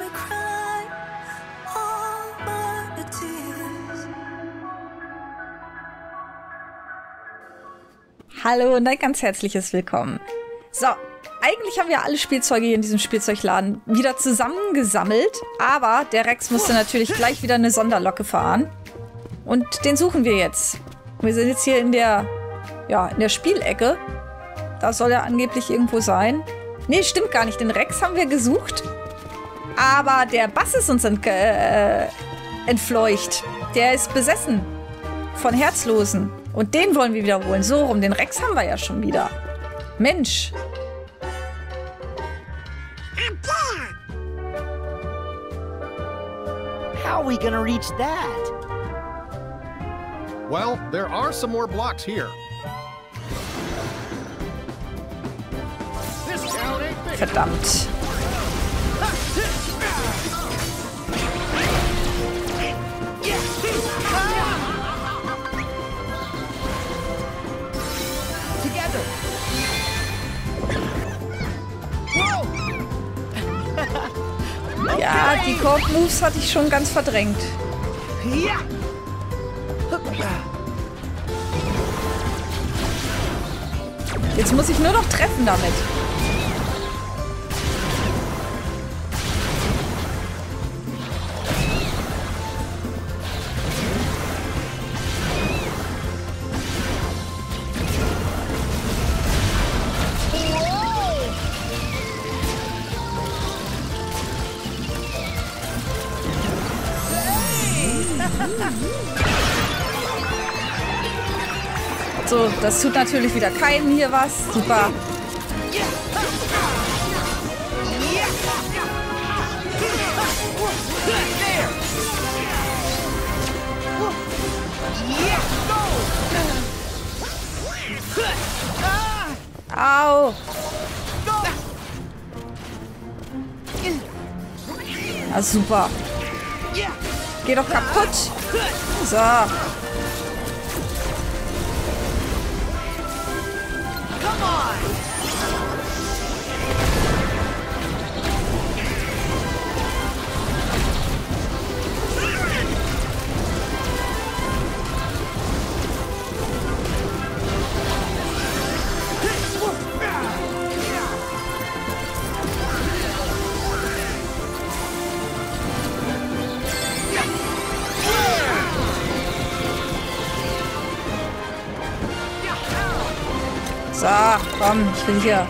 Hallo und ein ganz herzliches Willkommen. So, eigentlich haben wir alle Spielzeuge hier in diesem Spielzeugladen wieder zusammengesammelt, aber der Rex musste natürlich gleich wieder eine Sonderlocke fahren. Und den suchen wir jetzt. Wir sind jetzt hier in der Spielecke. Da soll er angeblich irgendwo sein. Nee, stimmt gar nicht. Den Rex haben wir gesucht. Aber der Bass ist uns entfleucht. Der ist besessen von Herzlosen. Und den wollen wir wiederholen. So rum, den Rex haben wir ja schon wieder. Mensch. How are we gonna reach that? Well, there are some more blocks here. This town ain't big. Verdammt. Ja, die Korb-Moves hatte ich schon ganz verdrängt. Jetzt muss ich nur noch treffen damit. So, das tut natürlich wieder keinem hier was. Super. Au. Ja, super. Geh doch kaputt. So. So, komm, ich bin hier.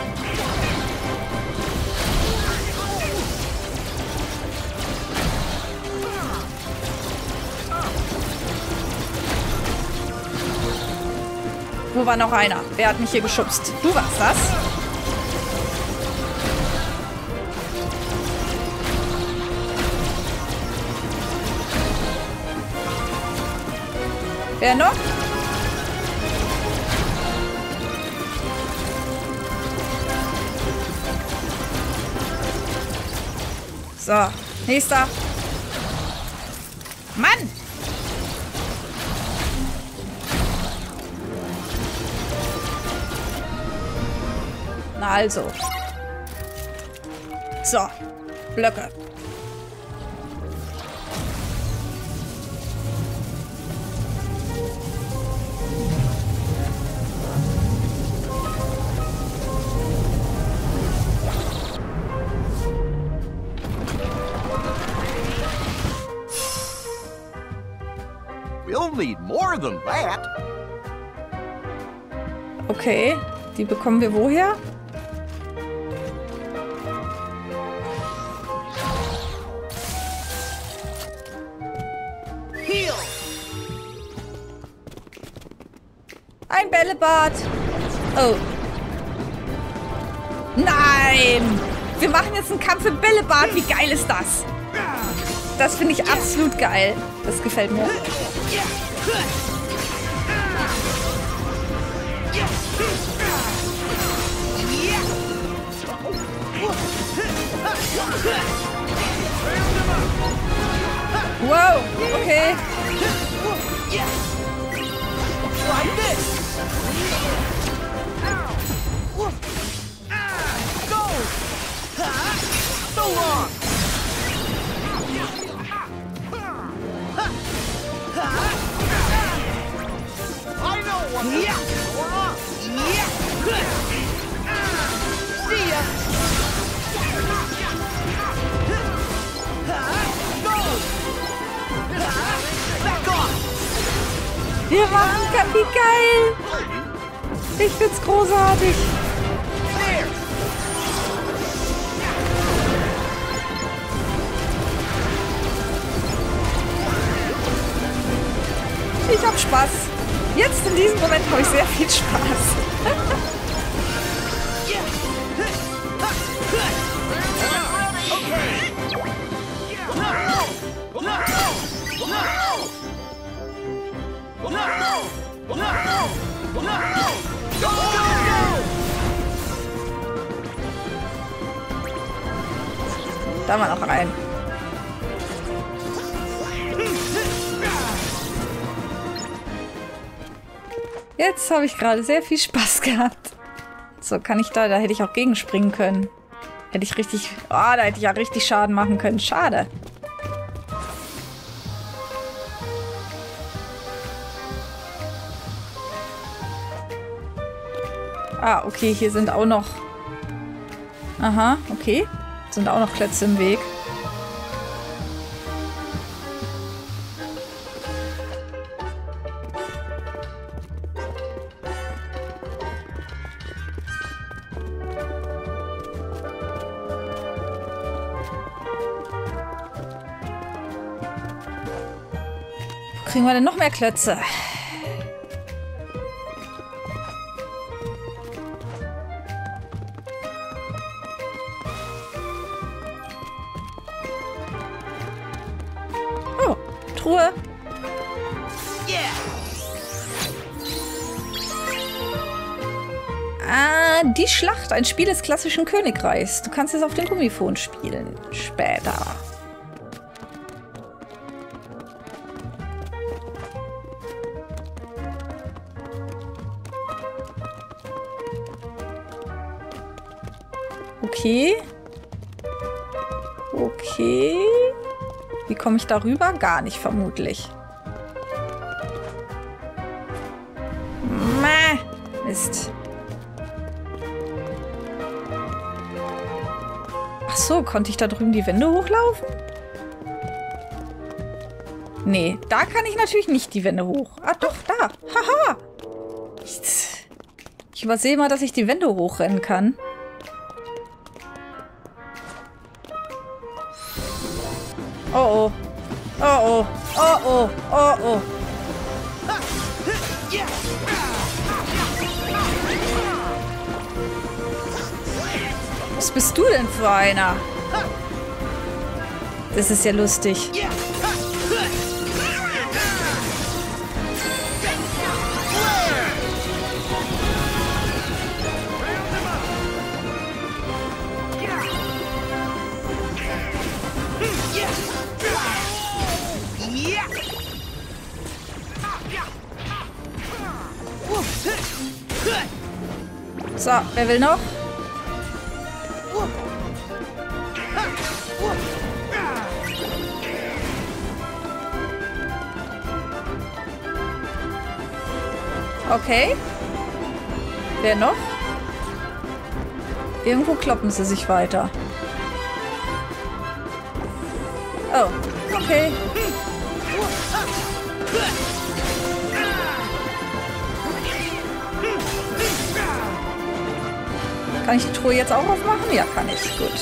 Wo war noch einer? Wer hat mich hier geschubst? Du warst das? Wer noch? So, nächster. Mann! Na also. So, Blöcke. We'll need more than that. Okay, die bekommen wir woher? Heal. Ein Bällebad. Oh. Nein! Wir machen jetzt einen Kampf im Bällebad. Wie geil ist das? Das finde ich absolut geil. Das gefällt mir. Wow, okay. Like this. Go. So long. Wir machen kann, wie geil! Ich find's großartig. Ich hab Spaß. Jetzt in diesem Moment habe ich sehr viel Spaß. Da mal noch rein. Jetzt habe ich gerade sehr viel Spaß gehabt. So, kann ich da hätte ich auch gegenspringen können. Hätte ich richtig... Oh, da hätte ich ja richtig Schaden machen können. Schade. Ah, okay, hier sind auch noch... Aha, okay. Sind auch noch Klötze im Weg. Wo kriegen wir denn noch mehr Klötze? Truhe. Ah, die Schlacht, ein Spiel des klassischen Königreichs. Du kannst es auf dem Gummiphone spielen. Später. Okay. Okay. Wie komme ich darüber? Gar nicht, vermutlich. Mäh. Mist. Ach so, konnte ich da drüben die Wände hochlaufen? Nee, da kann ich natürlich nicht die Wände hoch. Ah, doch, da. Haha. Ich übersehe mal, dass ich die Wände hochrennen kann. Oh oh. Oh oh. Oh oh. Oh oh. Was bist du denn für einer? Das ist ja lustig. So, wer will noch? Okay. Wer noch? Irgendwo kloppen sie sich weiter. Oh, okay. Kann ich die Truhe jetzt auch aufmachen? Ja, kann ich. Gut.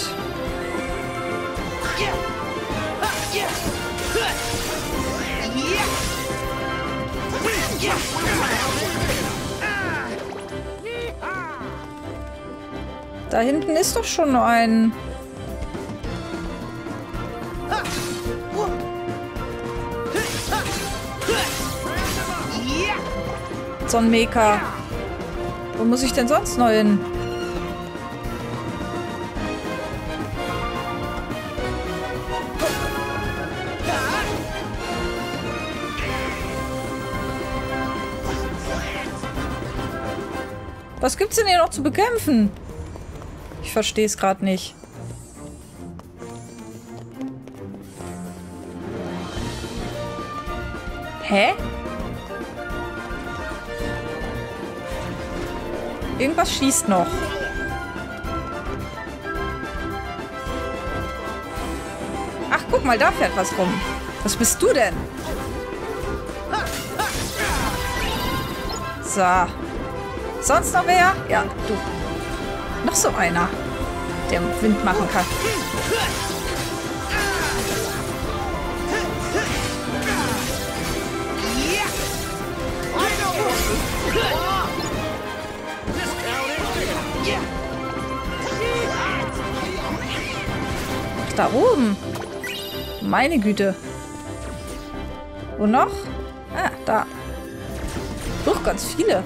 Da hinten ist doch schon ein... so ein Mecha. Wo muss ich denn sonst noch hin? Was gibt's denn hier noch zu bekämpfen? Ich verstehe es gerade nicht. Hä? Irgendwas schießt noch. Ach, guck mal, da fährt was rum. Was bist du denn? So. Sonst noch wer? Ja, du. Noch so einer, der Wind machen kann. Ach, da oben. Meine Güte. Wo noch? Ah, da. Doch, ganz viele.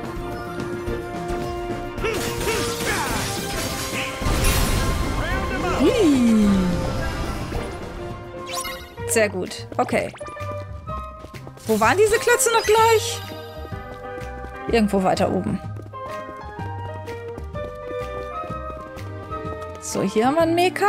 Sehr gut. Okay. Wo waren diese Klötze noch gleich? Irgendwo weiter oben. So, hier haben wir einen Mecha.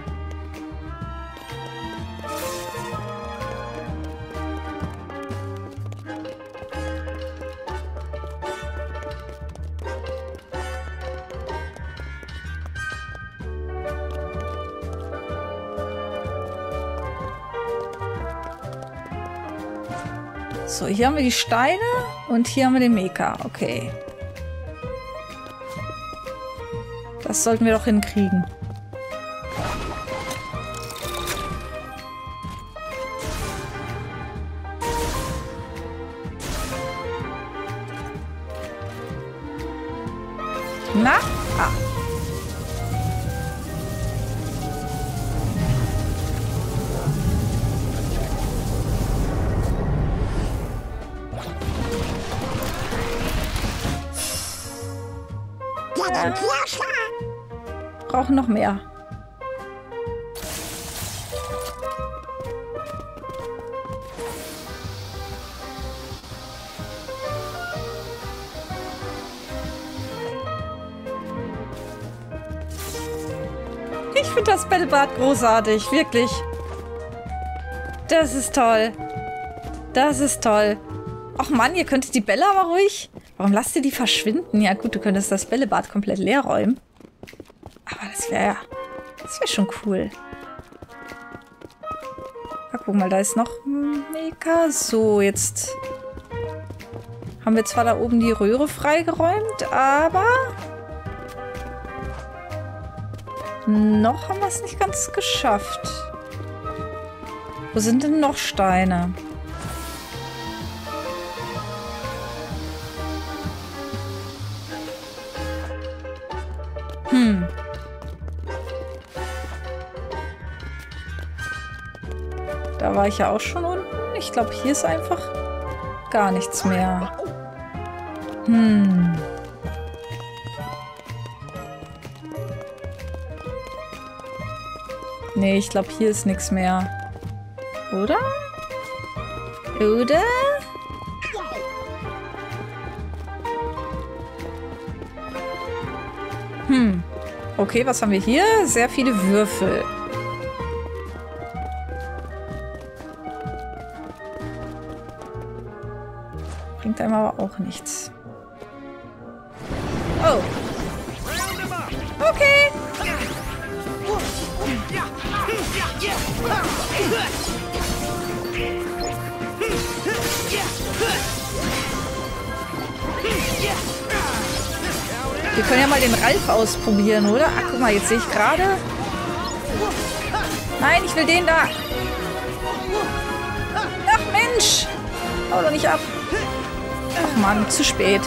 So, hier haben wir die Steine und hier haben wir den Mecha. Okay. Das sollten wir doch hinkriegen. Na? Ah. Brauchen noch mehr. Ich finde das Bällebad großartig, wirklich. Das ist toll. Das ist toll. Och Mann, ihr könntet die Bälle aber ruhig... Warum lasst ihr die verschwinden? Ja gut, du könntest das Bällebad komplett leer räumen. Aber das wäre schon cool. Ja, guck mal, da ist noch ein Mecha. So, jetzt haben wir zwar da oben die Röhre freigeräumt, aber noch haben wir es nicht ganz geschafft. Wo sind denn noch Steine? Da war ich ja auch schon unten. Ich glaube, hier ist einfach gar nichts mehr. Nee, ich glaube, hier ist nichts mehr. Oder? Oder? Okay, was haben wir hier? Sehr viele Würfel. Bringt einem aber auch nichts. Oh. Okay. Wir können ja mal den Ralf ausprobieren, oder? Ach, guck mal, jetzt sehe ich gerade. Nein, ich will den da. Ach, Mensch. Hau doch nicht ab. Ach, Mann, zu spät.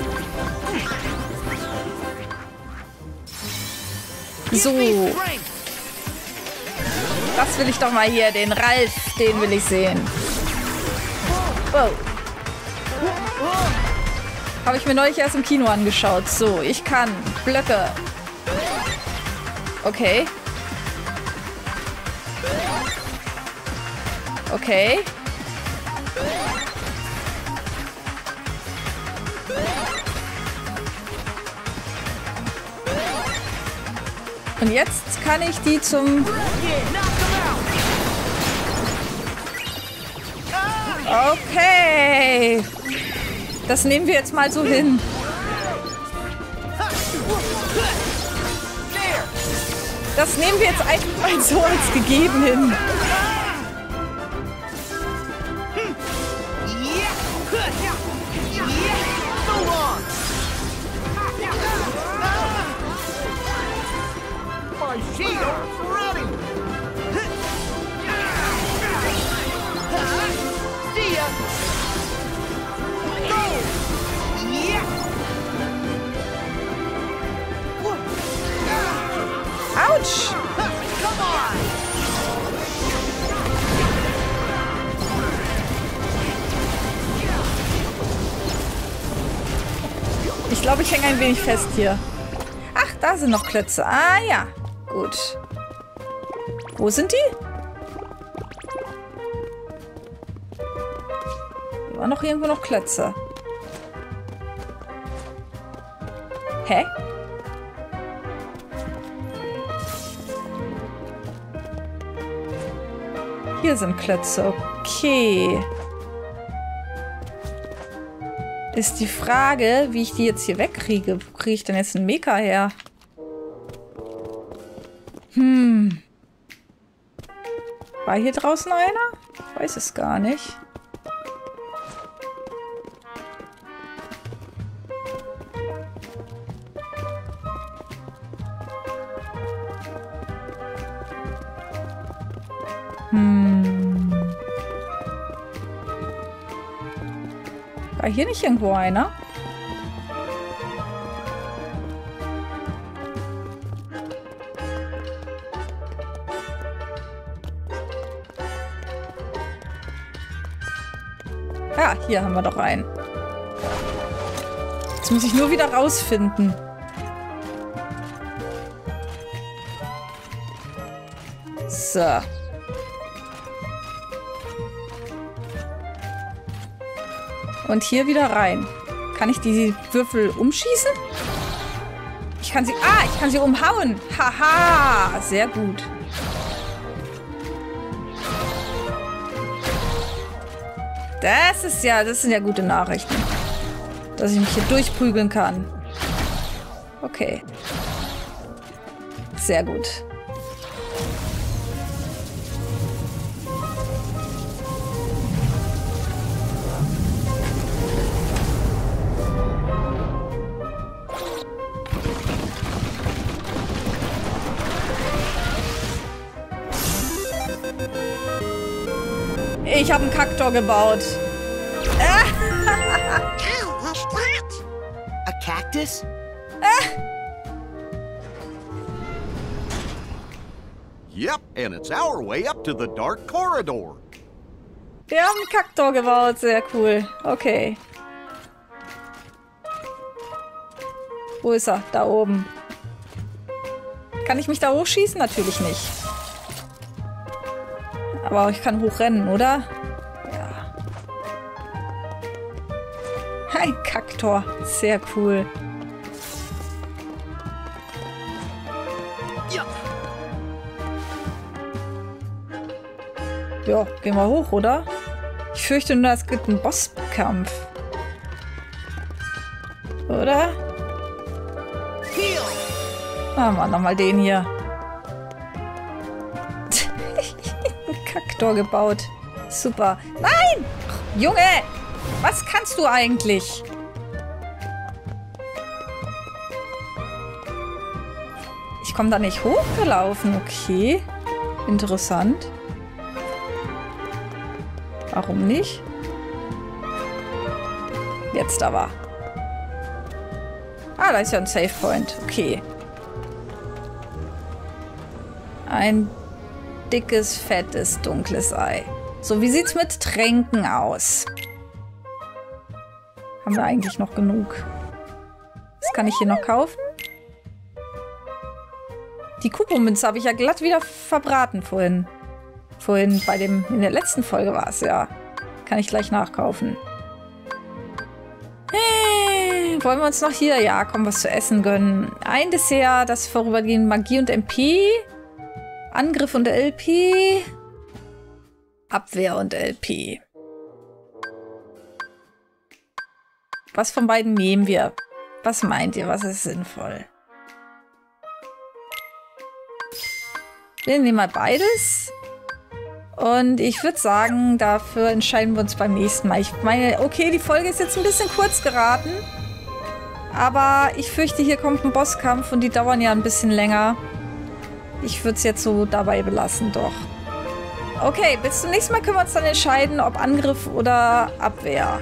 So. Das will ich doch mal hier. Den Ralf, den will ich sehen. Wow. Habe ich mir neulich erst im Kino angeschaut. So, ich kann Blöcke. Okay. Okay. Und jetzt kann ich die zum... Okay. Das nehmen wir jetzt mal so hin. Das nehmen wir jetzt einfach mal so als gegeben hin. My shield's ready. See ya. Go. Yeah. Autsch! Come on. Ich glaube, ich hänge ein wenig fest hier. Ach, da sind noch Klötze. Ah ja, gut. Wo sind die? Hier war noch irgendwo noch Klötze. Hä? Hier sind Klötze. Okay. Ist die Frage, wie ich die jetzt hier wegkriege. Wo kriege ich denn jetzt einen Mecha her? War hier draußen einer? Ich weiß es gar nicht. War hier nicht irgendwo einer? Ja, hier haben wir doch einen. Jetzt muss ich nur wieder rausfinden. So. Und hier wieder rein. Kann ich die Würfel umschießen? Ich kann sie... Ah, ich kann sie umhauen. Haha, sehr gut. Das sind ja gute Nachrichten. Dass ich mich hier durchprügeln kann. Okay. Sehr gut. Ich habe einen Kaktor gebaut. What's that? A cactus? Yep, and it's our way up to the dark corridor. Wir haben einen Kaktor gebaut. Sehr cool. Okay. Wo ist er? Da oben. Kann ich mich da hochschießen? Natürlich nicht. Aber ich kann hochrennen, oder? Ja. Ein Kaktor. Sehr cool. Ja. Ja, gehen wir hoch, oder? Ich fürchte nur, es gibt einen Bosskampf. Oder? Machen wir nochmal den hier. Kaktor gebaut. Super. Nein! Junge! Was kannst du eigentlich? Ich komme da nicht hochgelaufen. Okay. Interessant. Warum nicht? Jetzt aber. Ah, da ist ja ein Save Point. Okay. Ein dickes, fettes, dunkles Ei. So, wie sieht's mit Tränken aus? Haben wir eigentlich noch genug? Was kann ich hier noch kaufen? Die Kupo-Münze habe ich ja glatt wieder verbraten vorhin. In der letzten Folge war es, ja. Kann ich gleich nachkaufen. Wollen wir uns noch hier, ja, komm, was zu essen gönnen. Ein Dessert, das vorübergehend Magie und MP. Angriff und LP. Abwehr und LP. Was von beiden nehmen wir? Was meint ihr? Was ist sinnvoll? Wir nehmen mal beides. Und ich würde sagen, dafür entscheiden wir uns beim nächsten Mal. Ich meine, okay, die Folge ist jetzt ein bisschen kurz geraten. Aber ich fürchte, hier kommt ein Bosskampf und die dauern ja ein bisschen länger. Ich würde es jetzt so dabei belassen, doch. Okay, bis zum nächsten Mal können wir uns dann entscheiden, ob Angriff oder Abwehr.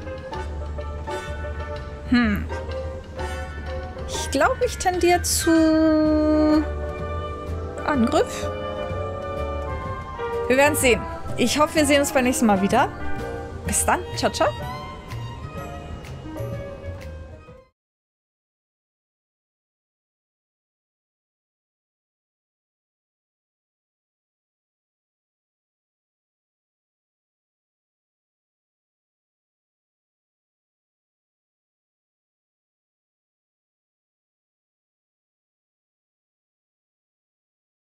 Ich glaube, ich tendiere zu Angriff. Wir werden sehen. Ich hoffe, wir sehen uns beim nächsten Mal wieder. Bis dann. Ciao, ciao.